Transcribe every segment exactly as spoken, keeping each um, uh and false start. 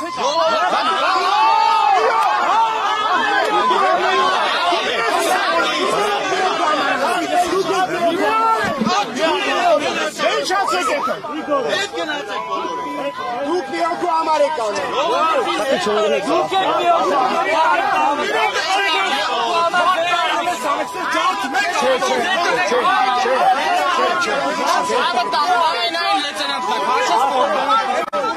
Դուք միակ ու ամարեկան եք։ Դուք եք միակ ու ամարեկան եք։ Չէ, չէ, չէ, չէ, չէ։ Աբա տաղային այն լեծենապտակ, հաշած կորբան։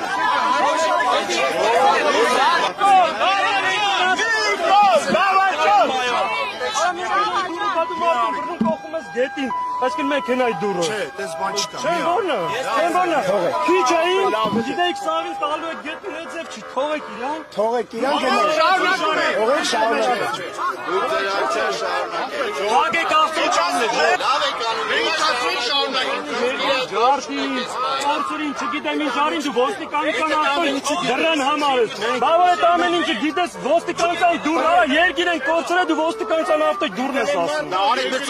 Դետին, այսքան մենք են այդ դուրը։ Չէ, տես բան չկա։ Չէ, որն է։ Են որն է։ Քիչ էին, գիտեք սաղից տալու եք գետին այդ ձև չի, թողեք իրան։ Թողեք իրան գնալ։ Շարունակում եք։ Թողեք շարունակում եք։ Դուք ձեր այցը շարունակեք։ Ջոհագեք ավտոճաններ։ Լավ եք անում։ Մենք ասում շարունակենք։ Ջարդի, արծուրին չգիտեմ ինչ արին դու ոստիկանության ավտո դրան համար ես։ Բավարար այդ ամեն ինչը գիտես ոստիկանության դուր արա երգիր են կորցրել դու ոստիկանության ավտո դուրն ես ասում։ Արի դե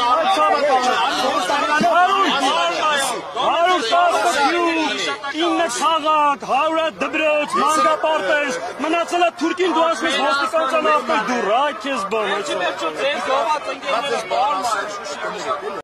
ինը քաղաք, հարյուր դպրոց, մանկապարտեզ, մնացել է Թուրքին դու ասում ես ոստիկանության ավտո դուր, այ քեզ բան։